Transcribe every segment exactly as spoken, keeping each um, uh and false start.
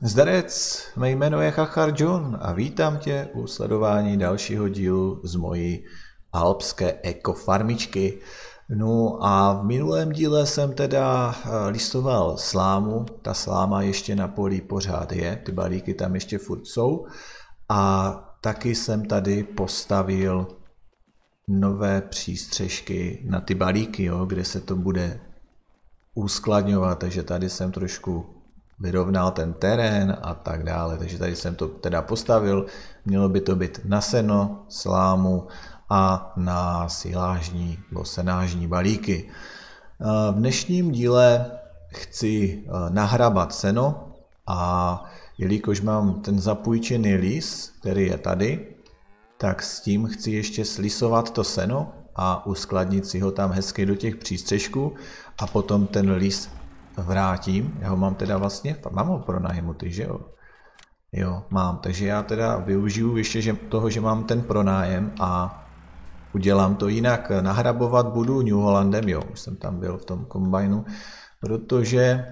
Zdarec, mé jméno je Chachar John a vítám tě u sledování dalšího dílu z mojí alpské ekofarmičky. No a v minulém díle jsem teda listoval slámu, ta sláma ještě na poli pořád je, ty balíky tam ještě furt jsou. A taky jsem tady postavil nové přístřežky na ty balíky, jo, kde se to bude uskladňovat, takže tady jsem trošku vyrovnal ten terén a tak dále, takže tady jsem to teda postavil, mělo by to být na seno, slámu a na silážní nebo senážní balíky. V dnešním díle chci nahrabat seno a jelikož mám ten zapůjčený lis, který je tady, tak s tím chci ještě slisovat to seno a uskladnit si ho tam hezky do těch přístřežků a potom ten lis vrátím. Já ho mám teda vlastně, mám ho pronájmu, ty, že jo? Jo, mám, takže já teda využiju ještě že toho, že mám ten pronájem a udělám to jinak. Nahrabovat budu New Hollandem, jo, už jsem tam byl v tom kombajnu, protože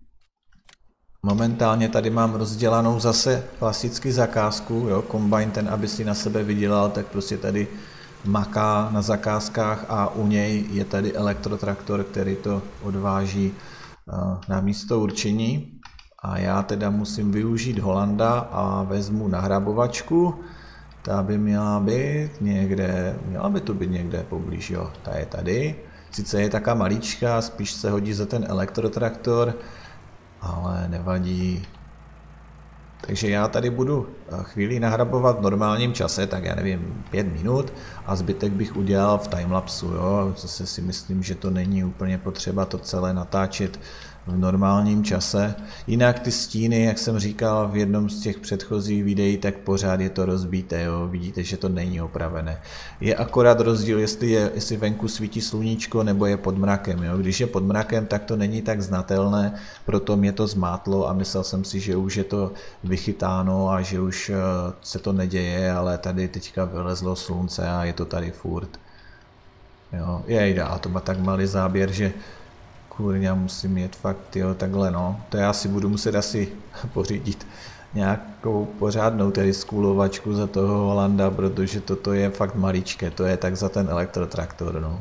momentálně tady mám rozdělanou zase klasicky zakázku, jo, kombajn ten, aby si na sebe vydělal, tak prostě tady maká na zakázkách a u něj je tady elektrotraktor, který to odváží na místo určení. A já teda musím využít Holanda a vezmu nahrabovačku, ta by měla být někde, měla by to být někde poblíž, jo, ta je tady. Sice je taká maličká, spíš se hodí za ten elektrotraktor, ale nevadí. Takže já tady budu chvíli nahrabovat v normálním čase, tak já nevím, pět minut a zbytek bych udělal v timelapsu, jo, zase si myslím, že to není úplně potřeba to celé natáčet v normálním čase. Jinak ty stíny, jak jsem říkal v jednom z těch předchozích videí, tak pořád je to rozbité, jo, vidíte, že to není opravené. Je akorát rozdíl, jestli, je, jestli venku svítí sluníčko nebo je pod mrakem, jo. Když je pod mrakem, tak to není tak znatelné, proto mě to zmátlo a myslel jsem si, že už je to vychytáno a že už se to neděje, ale tady teďka vylezlo slunce a je to tady furt. Jo, jejda, a to má tak malý záběr, že kurňa, musím jet fakt, jo, takhle no. To já si budu muset asi pořídit nějakou pořádnou tedy skůlovačku za toho Holanda, protože toto je fakt maličké, to je tak za ten elektrotraktor, no.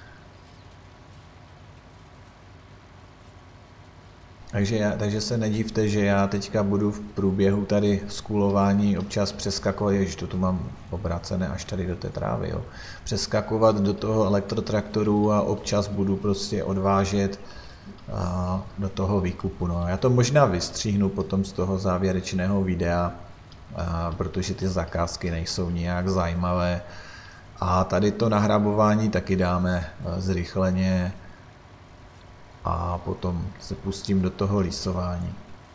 Takže, já, takže se nedívte, že já teďka budu v průběhu tady skůlování občas přeskakovat, ježiš, to tu mám obracené až tady do té trávy, jo. Přeskakovat do toho elektrotraktoru a občas budu prostě odvážet a, do toho výkupu. No. Já to možná vystříhnu potom z toho závěrečného videa, a, protože ty zakázky nejsou nijak zajímavé. A tady to nahrabování taky dáme zrychleně. A potom se pustím do toho lisování.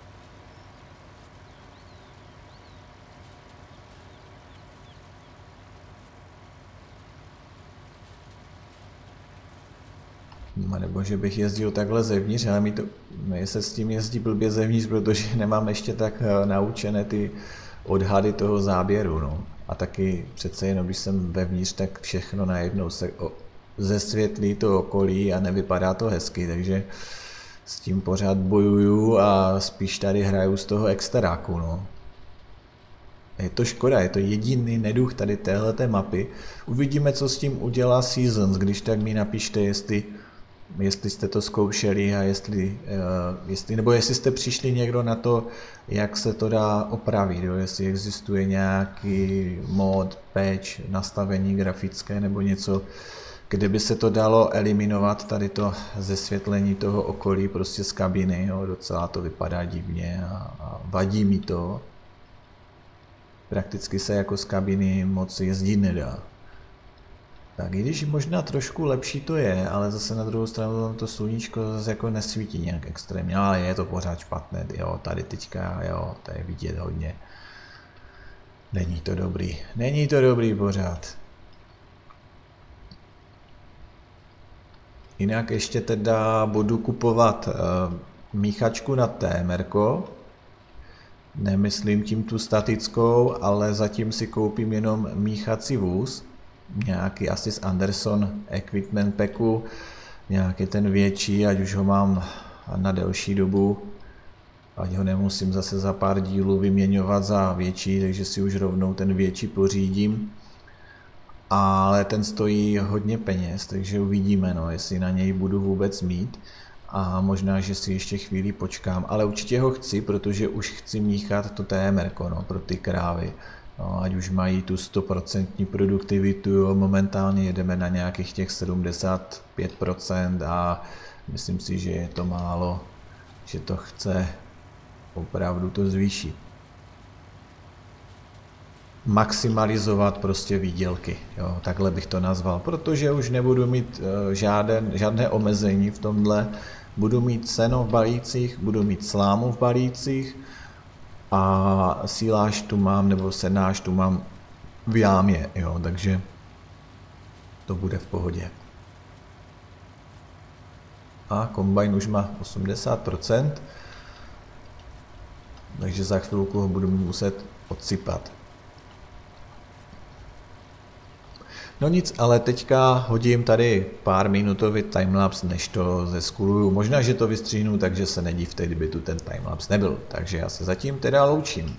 Nebo že bych jezdil takhle zevnitř, ale mi to, mi se s tím jezdí blbě zevnitř, protože nemám ještě tak naučené ty odhady toho záběru. No. A taky přece jenom, když jsem vevnitř, tak všechno najednou se zesvětlí to okolí a nevypadá to hezky, takže s tím pořád bojuju a spíš tady hraju z toho exteráku, no. Je to škoda, je to jediný neduch tady téhleté mapy. Uvidíme, co s tím udělá Seasons, když tak mi napište, jestli, jestli jste to zkoušeli a jestli, uh, jestli, nebo jestli jste přišli někdo na to, jak se to dá opravit, jo? Jestli existuje nějaký mod, patch, nastavení grafické nebo něco, kde by se to dalo eliminovat, tady to zesvětlení toho okolí prostě z kabiny, jo, docela to vypadá divně a, a vadí mi to. Prakticky se jako z kabiny moc jezdit nedá. Tak i když možná trošku lepší to je, ale zase na druhou stranu to sluníčko zase jako nesvítí nějak extrémně, ale je to pořád špatné, jo, tady teďka, jo, to je vidět hodně. Není to dobrý, není to dobrý pořád. Jinak ještě teda budu kupovat uh, míchačku na témerko. Nemyslím tím tu statickou, ale zatím si koupím jenom míchací vůz. Nějaký asi z Anderson Equipment Packu. Nějaký ten větší, ať už ho mám na delší dobu. ať ho nemusím zase za pár dílů vyměňovat za větší, takže si už rovnou ten větší pořídím. Ale ten stojí hodně peněz, takže uvidíme, no, jestli na něj budu vůbec mít. A možná, že si ještě chvíli počkám, ale určitě ho chci, protože už chci míchat to T M R no, pro ty krávy. No, ať už mají tu sto procent produktivitu, jo, momentálně jedeme na nějakých těch sedmdesát pět procent a myslím si, že je to málo, že to chce opravdu to zvýšit. Maximalizovat prostě výdělky, jo, takhle bych to nazval, protože už nebudu mít uh, žáden, žádné omezení v tomhle, budu mít seno v balících, budu mít slámu v balících a síláž tu mám, nebo senáž tu mám v jámě, jo, takže to bude v pohodě. A kombajn už má osmdesát procent, takže za chvilku ho budu muset odsypat. No nic, ale teďka hodím tady pár minutový timelapse, než to zeskuluju. Možná, že to vystříhnu, takže se nedivte, kdyby tu ten timelapse nebyl. Takže já se zatím teda loučím.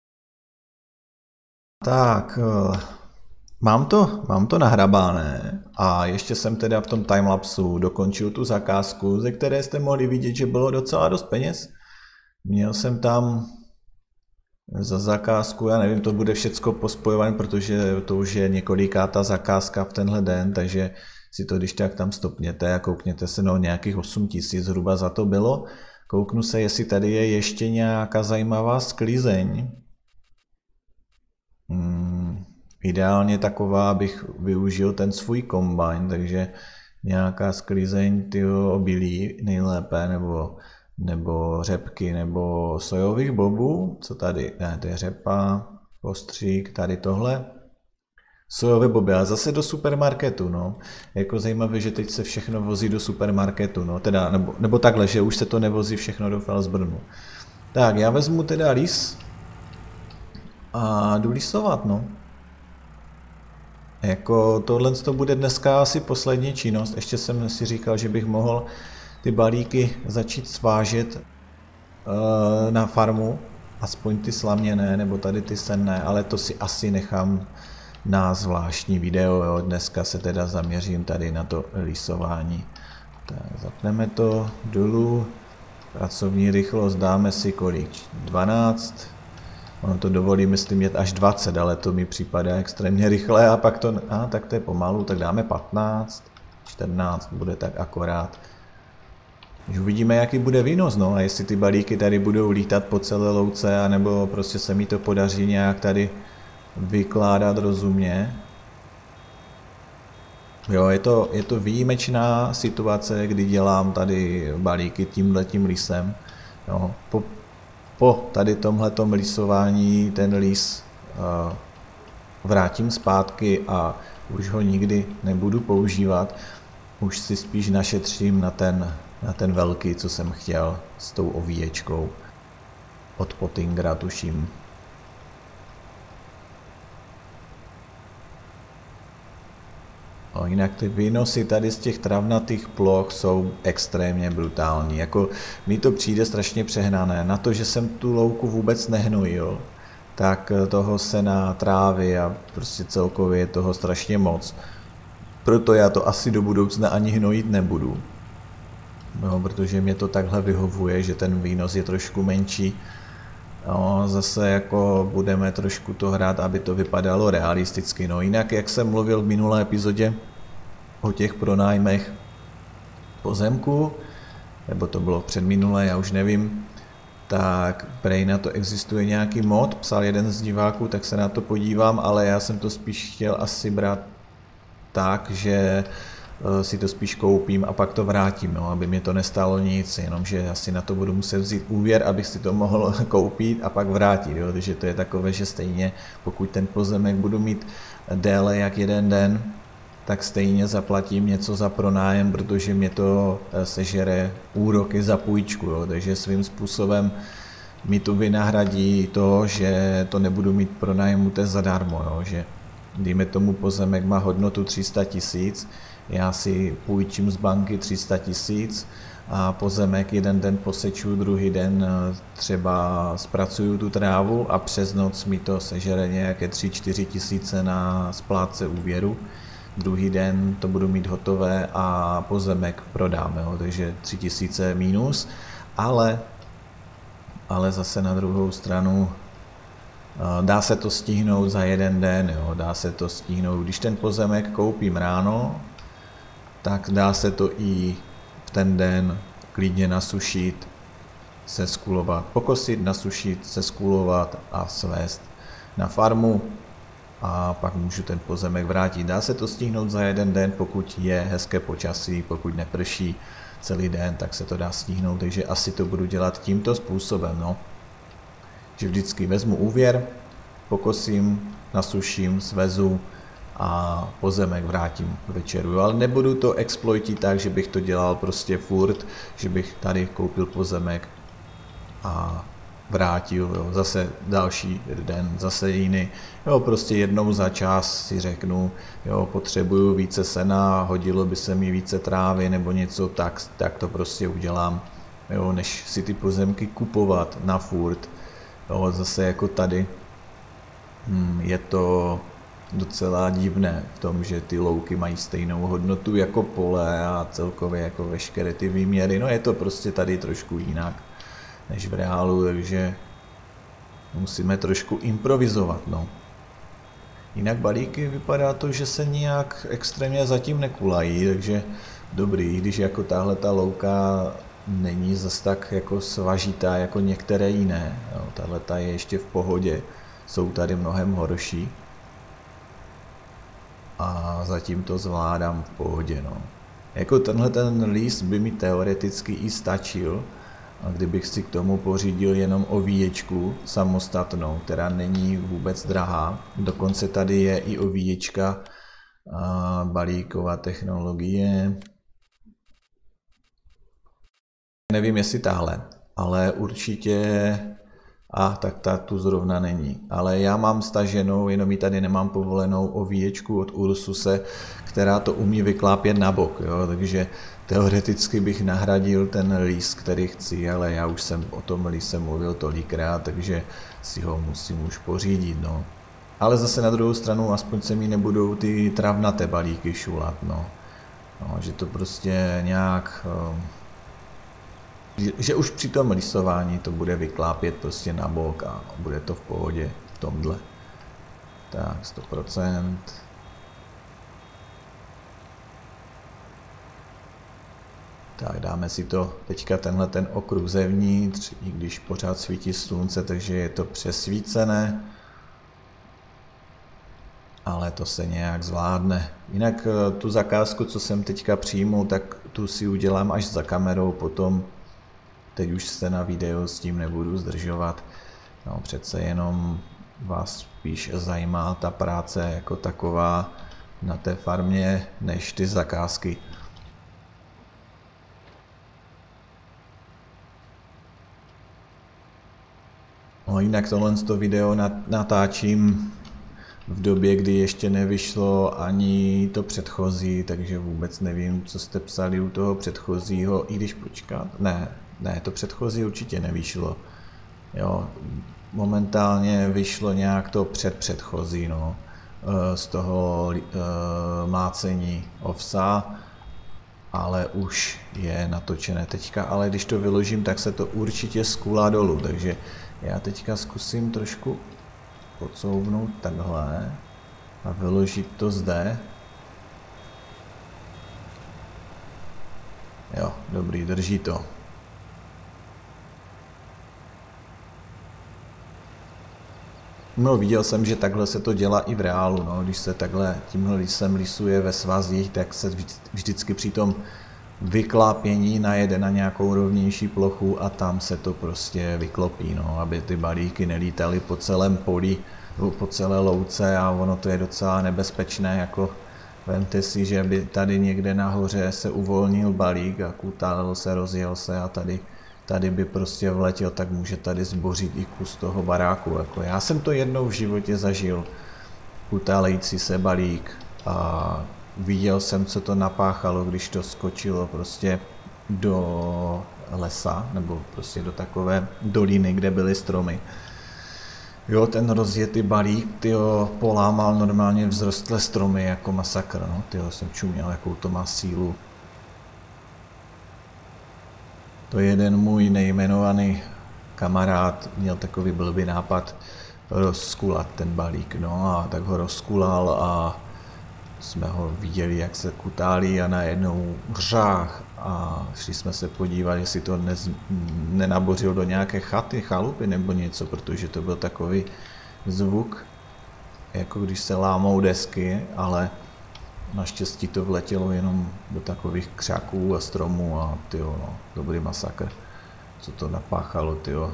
Tak, mám to, mám to nahrabáné. A ještě jsem teda v tom timelapsu dokončil tu zakázku, ze které jste mohli vidět, že bylo docela dost peněz. Měl jsem tam za zakázku, já nevím, to bude všecko pospojované, protože to už je několikátá zakázka v tenhle den, takže si to když tak tam stopněte a koukněte se, no nějakých osm tisíc zhruba za to bylo. Kouknu se, jestli tady je ještě nějaká zajímavá sklizeň. Hmm, ideálně taková, abych využil ten svůj kombajn, takže nějaká sklizeň tyho obilí nejlépe, nebo, nebo řepky, nebo sojových bobů. Co tady? Ne, to je řepa, postřík, tady tohle. Sojové boby, ale zase do supermarketu, no. Jako zajímavé, že teď se všechno vozí do supermarketu, no. Teda, nebo, nebo takhle, že už se to nevozí všechno do Felsbrnu. Tak, já vezmu teda lis a jdu lisovat, no. Jako tohle to bude dneska asi poslední činnost. Ještě jsem si říkal, že bych mohl ty balíky začít svážet uh, na farmu. Aspoň ty slaměné, nebo tady ty senné, ale to si asi nechám na zvláštní video, jo. Dneska se teda zaměřím tady na to lisování. Tak zapneme to dolů, pracovní rychlost dáme si kolik, dvanáct, ono to dovolí, myslím, jet až dvacet, ale to mi připadá extrémně rychle a pak to, a tak to je pomalu, tak dáme patnáct, čtrnáct, bude tak akorát. Už uvidíme, jaký bude výnos, no, a jestli ty balíky tady budou lítat po celé louce, anebo prostě se mi to podaří nějak tady vykládat rozumně. Jo, je to, je to výjimečná situace, kdy dělám tady balíky tímhletím lisem. Jo, po, po tady tomhletom lisování ten lis uh, vrátím zpátky a už ho nikdy nebudu používat. Už si spíš našetřím na ten, na ten velký, co jsem chtěl s tou ovíječkou od Pottingera, tuším. No, jinak ty výnosy tady z těch travnatých ploch jsou extrémně brutální. Jako mi to přijde strašně přehnané. Na to, že jsem tu louku vůbec nehnojil, tak toho sena, trávy a prostě celkově je toho strašně moc. Proto já to asi do budoucna ani hnojit nebudu. No, protože mě to takhle vyhovuje, že ten výnos je trošku menší. No, zase jako budeme trošku to hrát, aby to vypadalo realisticky. No jinak, jak jsem mluvil v minulé epizodě o těch pronájmech pozemku, nebo to bylo předminulé, já už nevím, tak prej na to existuje nějaký mod, psal jeden z diváků, tak se na to podívám, ale já jsem to spíš chtěl asi brát tak, že si to spíš koupím a pak to vrátím, no, aby mě to nestálo nic, jenomže asi na to budu muset vzít úvěr, abych si to mohl koupit a pak vrátit, jo, takže to je takové, že stejně pokud ten pozemek budu mít déle jak jeden den, tak stejně zaplatím něco za pronájem, protože mě to sežere úroky za půjčku, jo, takže svým způsobem mi to vynahradí to, že to nebudu mít pronájmuté zadarmo, jo, že dejme tomu pozemek má hodnotu tři sta tisíc, já si půjčím z banky tři sta tisíc a pozemek jeden den poseču, druhý den třeba zpracuju tu trávu a přes noc mi to sežere nějaké tři čtyři tisíce na splátce úvěru. Druhý den to budu mít hotové a pozemek prodám, jo, takže tři tisíce mínus, ale, ale zase na druhou stranu dá se to stihnout za jeden den, jo, dá se to stihnout, když ten pozemek koupím ráno, tak dá se to i v ten den klidně nasušit, seskulovat, pokosit, nasušit, seskulovat a svést na farmu a pak můžu ten pozemek vrátit. Dá se to stihnout za jeden den, pokud je hezké počasí, pokud neprší celý den, tak se to dá stihnout, takže asi to budu dělat tímto způsobem, no. Že vždycky vezmu úvěr, pokosím, nasuším, svezu a pozemek vrátím k večeru. Ale nebudu to exploitit tak, že bych to dělal prostě furt, že bych tady koupil pozemek a vrátil, jo, zase další den, zase jiný. Jo, prostě jednou za čas si řeknu, jo, potřebuju více sena, hodilo by se mi více trávy nebo něco, tak, tak to prostě udělám, jo, než si ty pozemky kupovat na furt. Jo, zase jako tady hmm, je to docela divné v tom, že ty louky mají stejnou hodnotu jako pole a celkově jako veškeré ty výměry. No je to prostě tady trošku jinak než v reálu, takže musíme trošku improvizovat, no. Jinak balíky vypadá to, že se nijak extrémně zatím nekulají, takže dobrý, když jako tahle ta louka není zas tak jako svažitá jako některé jiné. Tahle ta je ještě v pohodě, jsou tady mnohem horší. A zatím to zvládám v pohodě, no. Jako tenhle ten líst by mi teoreticky i stačil, a kdybych si k tomu pořídil jenom ovíječku samostatnou, která není vůbec drahá. Dokonce tady je i ovíječka balíková technologie. Nevím, jestli tahle, ale určitě... A tak ta tu zrovna není. Ale já mám staženou, jenom ji tady nemám povolenou ovíječku od Ursuse, která to umí vyklápět na bok. Jo? Takže teoreticky bych nahradil ten líst, který chci, ale já už jsem o tom líse mluvil tolikrát, takže si ho musím už pořídit. No. Ale zase na druhou stranu aspoň se mi nebudou ty travnaté balíky šulat. No. No, že to prostě nějak... Že už při tom lisování to bude vyklápět prostě na bok a bude to v pohodě v tomhle. Tak, sto procent. Tak, dáme si to teďka tenhle ten okruh zevnitř, i když pořád svítí slunce, takže je to přesvícené. Ale to se nějak zvládne. Jinak tu zakázku, co jsem teďka přijmul, tak tu si udělám až za kamerou potom. Teď už se na video s tím nebudu zdržovat. No, přece jenom vás spíš zajímá ta práce jako taková na té farmě, než ty zakázky. No, jinak tohle video natáčím v době, kdy ještě nevyšlo ani to předchozí, takže vůbec nevím, co jste psali u toho předchozího, i když počkat, ne. Ne, to předchozí určitě nevyšlo. Jo, momentálně vyšlo nějak to předpředchozí, no, z toho uh, mlácení ovsa, ale už je natočené teďka, ale když to vyložím, tak se to určitě skulá dolů, takže já teďka zkusím trošku podsouvnout takhle a vyložit to zde. Jo, dobrý, drží to. No, viděl jsem, že takhle se to dělá i v reálu, no. Když se takhle tímhle lisem lisuje ve svazích, tak se vždycky při tom vyklápění najede na nějakou rovnější plochu a tam se to prostě vyklopí, no, aby ty balíky nelítaly po celém poli, po celé louce a ono to je docela nebezpečné, jako vemte si, že by tady někde nahoře se uvolnil balík a kutálel se, rozjel se a tady tady by prostě vletěl, tak může tady zbořit i kus toho baráku. Jako já jsem to jednou v životě zažil, utálející se balík a viděl jsem, co to napáchalo, když to skočilo prostě do lesa, nebo prostě do takové doliny, kde byly stromy. Jo, ten rozjetý balík, tyjo, polámal normálně vzrostlé stromy jako masakr, no, tyjo, jsem čuměl, jakou to má sílu. To jeden můj nejmenovaný kamarád měl takový blbý nápad rozkulat ten balík, no a tak ho rozkulal a jsme ho viděli, jak se kutálí a najednou hřách a šli jsme se podívat, jestli to nez, nenabořil do nějaké chaty, chalupy nebo něco, protože to byl takový zvuk, jako když se lámou desky, ale naštěstí to vletělo jenom do takových křáků a stromů a tyjo, no, dobrý masakr, co to napáchalo, tyjo.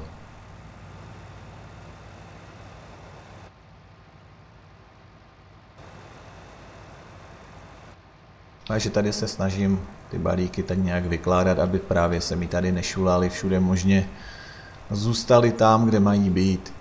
Takže tady se snažím ty balíky tak nějak vykládat, aby právě se mi tady nešulali všude možně, zůstali tam, kde mají být.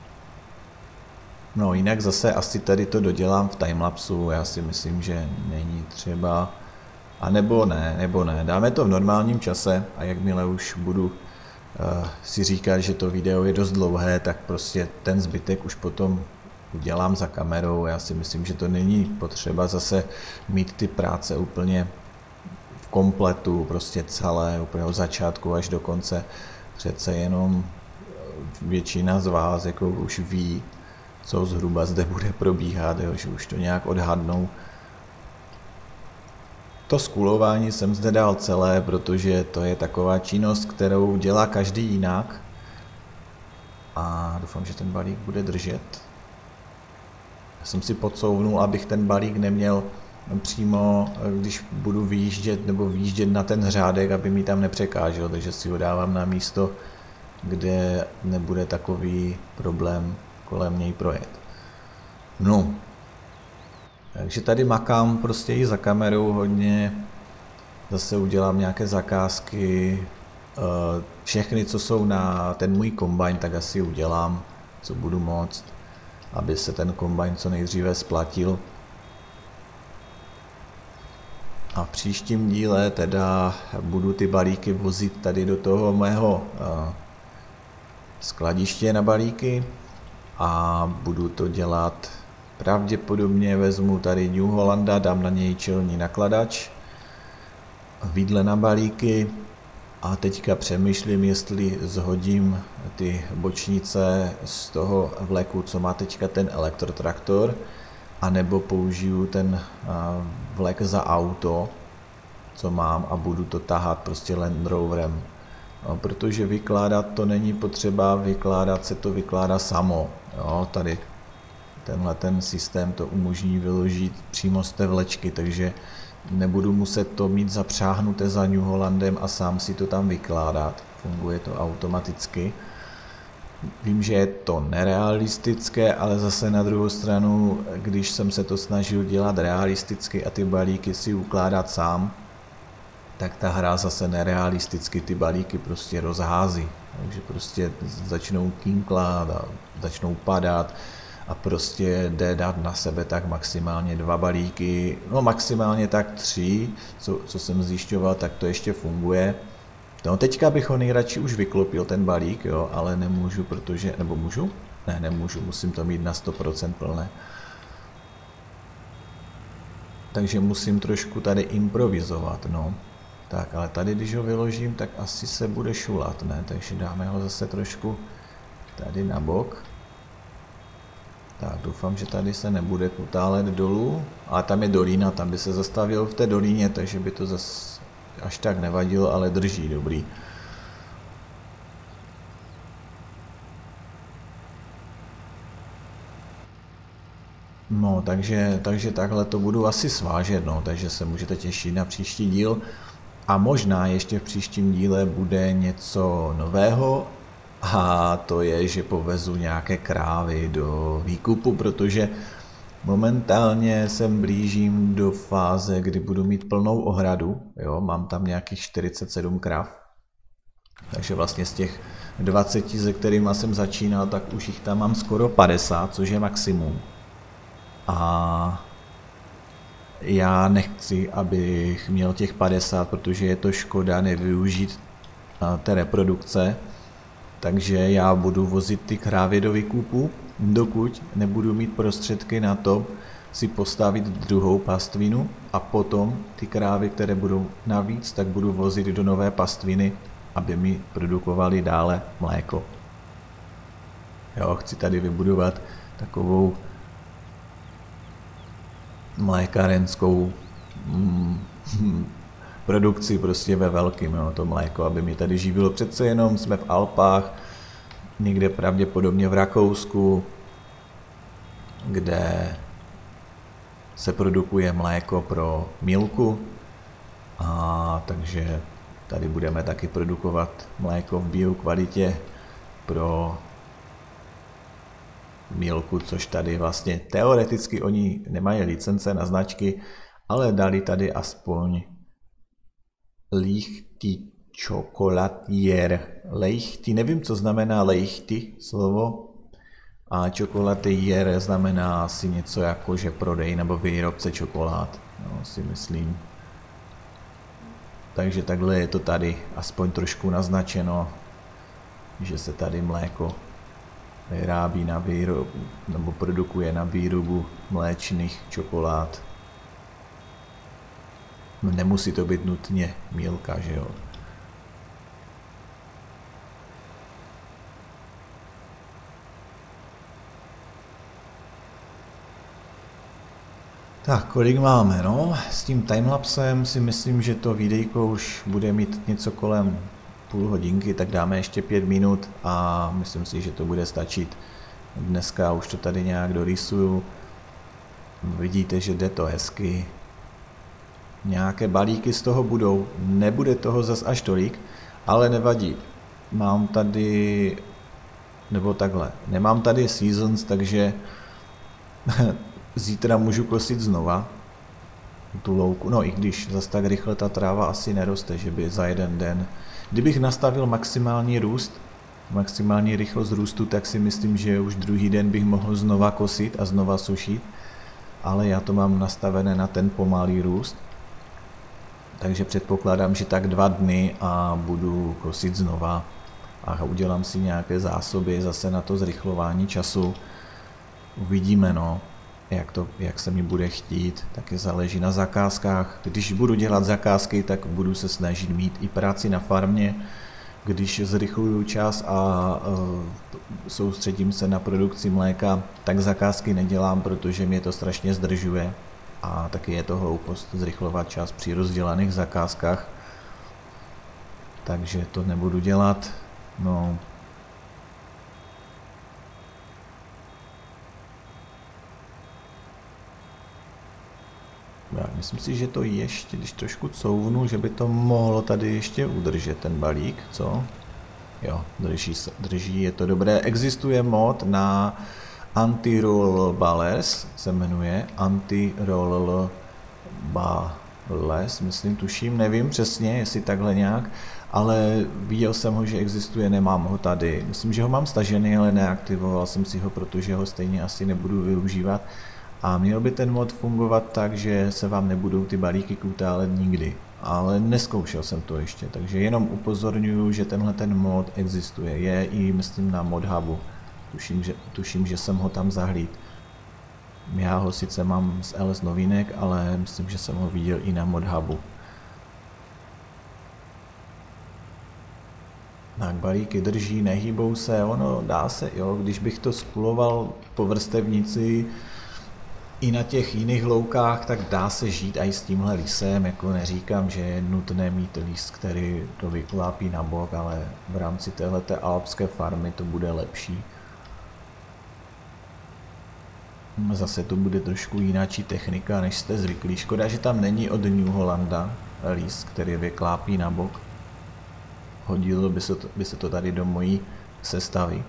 No jinak zase asi tady to dodělám v timelapsu, já si myslím, že není třeba, a nebo ne, nebo ne, dáme to v normálním čase a jakmile už budu uh, si říkat, že to video je dost dlouhé, tak prostě ten zbytek už potom udělám za kamerou. Já si myslím, že to není potřeba zase mít ty práce úplně v kompletu, prostě celé, úplně od začátku až do konce. Přece jenom většina z vás jako už ví, co zhruba zde bude probíhat, jo, že už to nějak odhadnou. To skulování jsem zde dal celé, protože to je taková činnost, kterou dělá každý jinak. A doufám, že ten balík bude držet. Já jsem si podsouvnul, abych ten balík neměl přímo, když budu vyjíždět nebo vyjíždět na ten řádek, aby mi tam nepřekážel, takže si ho dávám na místo, kde nebude takový problém kolem něj projet. No, takže tady makám prostě i za kamerou hodně, zase udělám nějaké zakázky, všechny, co jsou na ten můj kombajn, tak asi udělám, co budu moct, aby se ten kombajn co nejdříve splatil. A v příštím díle teda budu ty balíky vozit tady do toho mého skladiště na balíky a budu to dělat, pravděpodobně vezmu tady New Hollanda, dám na něj čelní nakladač, vidle na balíky a teďka přemýšlím, jestli zhodím ty bočnice z toho vleku, co má teďka ten elektrotraktor, anebo použiju ten vlek za auto, co mám, a budu to tahat prostě Land Roverem. No, protože vykládat to není potřeba, vykládat se to vykládá samo. Jo, tady tenhle ten systém to umožní vyložit přímo z té vlečky, takže nebudu muset to mít zapřáhnuté za New Hollandem a sám si to tam vykládat. Funguje to automaticky. Vím, že je to nerealistické, ale zase na druhou stranu, když jsem se to snažil dělat realisticky a ty balíky si ukládat sám, tak ta hra zase nerealisticky ty balíky prostě rozhází. Takže prostě začnou kinklat a začnou padat a prostě jde dát na sebe tak maximálně dva balíky, no maximálně tak tři, co, co jsem zjišťoval, tak to ještě funguje. No teďka bych ho nejradši už vyklopil ten balík, jo, ale nemůžu, protože, nebo můžu? Ne, nemůžu, musím to mít na sto procent plné. Takže musím trošku tady improvizovat, no. Tak, ale tady, když ho vyložím, tak asi se bude šulat, ne? Takže dáme ho zase trošku tady na bok. Tak, doufám, že tady se nebude kutálet dolů, ale tam je dolína, tam by se zastavil v té dolíně, takže by to zase až tak nevadilo, ale drží, dobrý. No, takže, takže takhle to budu asi svážet, no, takže se můžete těšit na příští díl. A možná ještě v příštím díle bude něco nového, a to je, že povezu nějaké krávy do výkupu, protože momentálně se blížím do fáze, kdy budu mít plnou ohradu, jo, mám tam nějakých čtyřicet sedm krav, takže vlastně z těch dvaceti, se kterými jsem začínal, tak už jich tam mám skoro padesát, což je maximum. A já nechci, abych měl těch padesát, protože je to škoda nevyužít té reprodukce, takže já budu vozit ty krávy do výkupu, dokud nebudu mít prostředky na to si postavit druhou pastvinu a potom ty krávy, které budou navíc, tak budu vozit do nové pastviny, aby mi produkovaly dále mléko. Jo, chci tady vybudovat takovou mlékárenskou mm, produkci prostě ve velkým, jo, to mléko, aby mi tady živilo. Přece jenom jsme v Alpách, někde pravděpodobně v Rakousku, kde se produkuje mléko pro milku, a takže tady budeme taky produkovat mléko v biokvalitě pro milku, což tady vlastně teoreticky oni nemají licence na značky, ale dali tady aspoň Lichty Chocolatier. Leichty, nevím, co znamená Leichty slovo, a Chocolatier znamená asi něco jako, že prodej nebo výrobce čokolád, no, si myslím. Takže takhle je to tady aspoň trošku naznačeno, že se tady mléko vyrábí na výrobu, nebo produkuje na výrobu mléčných čokolád. Nemusí to být nutně Milka, že jo. Tak, kolik máme, no? S tím timelapsem si myslím, že to videjko už bude mít něco kolem půl hodinky, tak dáme ještě pět minut a myslím si, že to bude stačit. Dneska už to tady nějak dorysuju. Vidíte, že jde to hezky. Nějaké balíky z toho budou. Nebude toho zas až tolik, ale nevadí. Mám tady, nebo takhle, nemám tady seasons, takže zítra můžu kosit znova tu louku, no i když zas tak rychle ta tráva asi neroste, že by za jeden den. Kdybych nastavil maximální růst, maximální rychlost růstu, tak si myslím, že už druhý den bych mohl znova kosit a znova sušit, ale já to mám nastavené na ten pomalý růst, takže předpokládám, že tak dva dny a budu kosit znova a udělám si nějaké zásoby zase na to zrychlování času. Uvidíme, no. Jak, to, jak se mi bude chtít, taky záleží na zakázkách. Když budu dělat zakázky, tak budu se snažit mít i práci na farmě. Když zrychluju čas a uh, soustředím se na produkci mléka, tak zakázky nedělám, protože mě to strašně zdržuje. A taky je to hloupost zrychlovat čas při rozdělaných zakázkách. Takže to nebudu dělat. No. Já myslím si, že to ještě, když trošku couvnu, že by to mohlo tady ještě udržet ten balík, co? Jo, drží, drží, je to dobré. Existuje mod na Anti-Roll Ballers, se jmenuje Anti-Roll Ballers, myslím, tuším, nevím přesně, jestli takhle nějak, ale viděl jsem ho, že existuje, nemám ho tady. Myslím, že ho mám stažený, ale neaktivoval jsem si ho, protože ho stejně asi nebudu využívat. A měl by ten mod fungovat tak, že se vám nebudou ty balíky kutálet nikdy. Ale neskoušel jsem to ještě, takže jenom upozorňuji, že tenhle ten mod existuje. Je i, myslím, na ModHubu. Tuším, že, tuším, že jsem ho tam zahlíd. Já ho sice mám z L S novinek, ale myslím, že jsem ho viděl i na ModHubu. Tak balíky drží, nehýbou se, ono dá se, jo, když bych to skuloval po vrstevnici, i na těch jiných loukách, tak dá se žít i s tímhle lisem, jako neříkám, že je nutné mít lis, který to vyklápí na bok, ale v rámci téhleté alpské farmy to bude lepší. Zase to bude trošku jináčí technika, než jste zvyklí. Škoda, že tam není od New Hollanda lis, který vyklápí na bok. Hodilo by se to, by se to tady do mojí sestavy.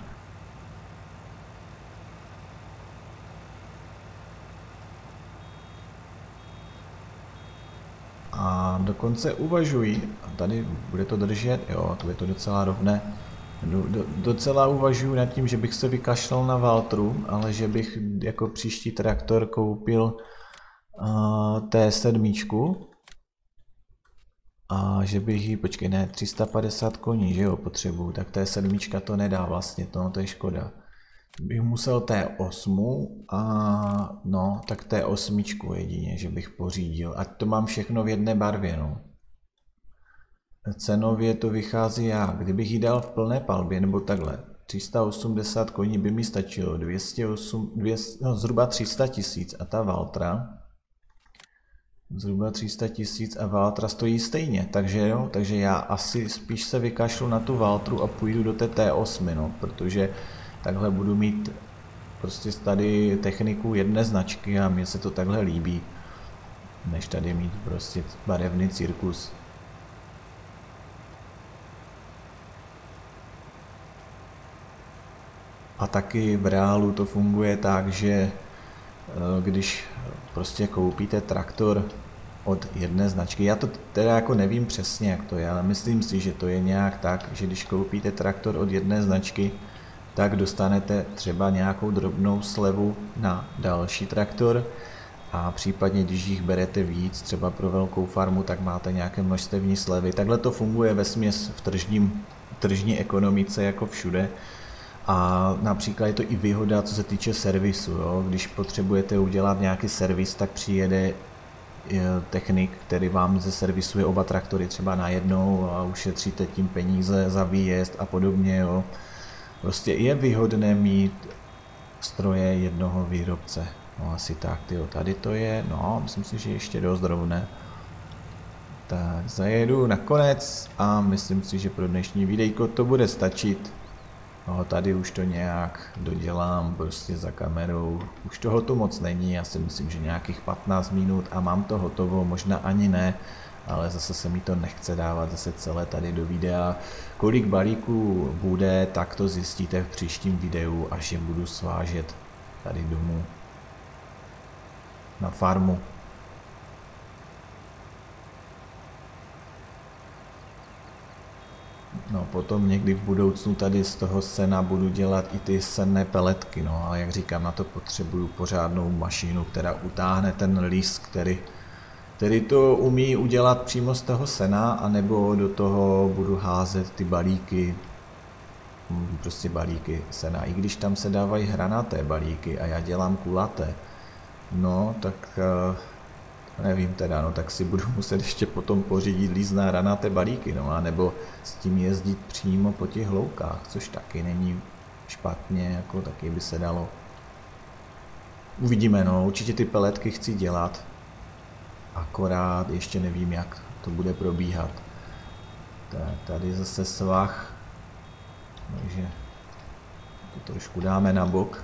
A dokonce uvažuji, a tady bude to držet, jo, to je to docela rovné, do, do, docela uvažuji nad tím, že bych se vykašlal na Valtru, ale že bych jako příští traktor koupil uh, T sedm a že bych ji, počkej, ne, tři sta padesát koní, že jo, potřebuju, tak T sedm to nedá vlastně, to, to je škoda. Bych musel T osm a no, tak T osm jedině, že bych pořídil. Ať to mám všechno v jedné barvě, no. Cenově to vychází jak, kdybych ji dal v plné palbě, nebo takhle. tři sta osmdesát koní by mi stačilo, dvě stě osm, dvě, no, zhruba tři sta tisíc a ta Valtra. Zhruba tři sta tisíc a Valtra stojí stejně, takže jo, takže já asi spíš se vykašlu na tu Valtru a půjdu do té T osm, no, protože takhle budu mít prostě tady techniku jedné značky a mně se to takhle líbí, než tady mít prostě barevný cirkus. A taky v reálu to funguje tak, že když prostě koupíte traktor od jedné značky, já to teda jako nevím přesně, jak to je, ale myslím si, že to je nějak tak, že když koupíte traktor od jedné značky, tak dostanete třeba nějakou drobnou slevu na další traktor a případně, když jich berete víc, třeba pro velkou farmu, tak máte nějaké množstevní slevy. Takhle to funguje vesměs v tržním, tržní ekonomice jako všude A například je to i výhoda, co se týče servisu. Jo? Když potřebujete udělat nějaký servis, tak přijede technik, který vám zeservisuje oba traktory třeba najednou a ušetříte tím peníze za výjezd a podobně. Jo? Prostě je výhodné mít stroje jednoho výrobce. No asi tak, tyjo, tady to je, no, myslím si, že ještě dost rovné. Tak zajedu na konec a myslím si, že pro dnešní videjko to bude stačit. No, tady už to nějak dodělám prostě za kamerou. Už toho tu moc není, já si myslím, že nějakých patnáct minut a mám to hotovo, možná ani ne, ale zase se mi to nechce dávat zase celé tady do videa. Kolik balíků bude, tak to zjistíte v příštím videu, až je budu svážet tady domů na farmu. No potom někdy v budoucnu tady z toho sena budu dělat i ty senné peletky, no ale jak říkám, na to potřebuju pořádnou mašinu, která utáhne ten lis, který, který to umí udělat přímo z toho sena, anebo do toho budu házet ty balíky, prostě balíky sena, i když tam se dávají hranaté balíky a já dělám kulaté, no tak nevím teda, no tak si budu muset ještě potom pořídit lízná hranaté balíky, no a nebo s tím jezdit přímo po těch loukách, což taky není špatně, jako taky by se dalo. Uvidíme, no, určitě ty peletky chci dělat, akorát ještě nevím, jak to bude probíhat. Tak tady zase svah, takže to trošku dáme na bok.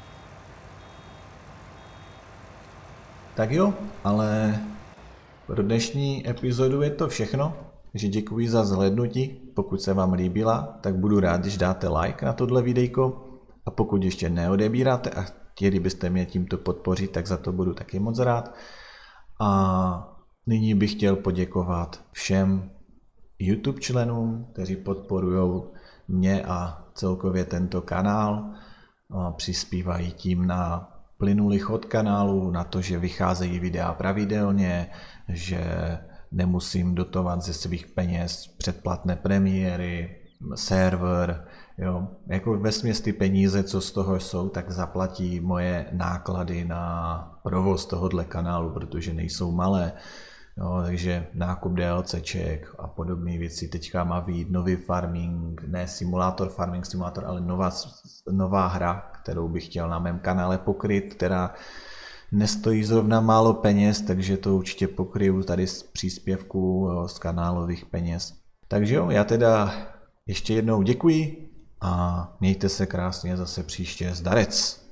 Tak jo, ale pro dnešní epizodu je to všechno, takže děkuji za zhlédnutí. Pokud se vám líbila, tak budu rád, když dáte like na tohle videjko a pokud ještě neodebíráte a chtěli byste mě tímto podpořit, tak za to budu taky moc rád. A nyní bych chtěl poděkovat všem YouTube členům, kteří podporují mě a celkově tento kanál a přispívají tím na plynulý chod kanálu, na to, že vycházejí videa pravidelně, že nemusím dotovat ze svých peněz předplatné premiéry, server, jo. Jako vesměs ty peníze, co z toho jsou, tak zaplatí moje náklady na provoz tohohle kanálu, protože nejsou malé. No, takže nákup DLCček a podobné věci. Teďka má vyjít nový farming, ne simulátor, farming simulátor, ale nová, nová hra, kterou bych chtěl na mém kanále pokryt, která nestojí zrovna málo peněz, takže to určitě pokryju tady z příspěvků, z kanálových peněz. Takže jo, já teda ještě jednou děkuji a mějte se krásně zase příště. Zdarec!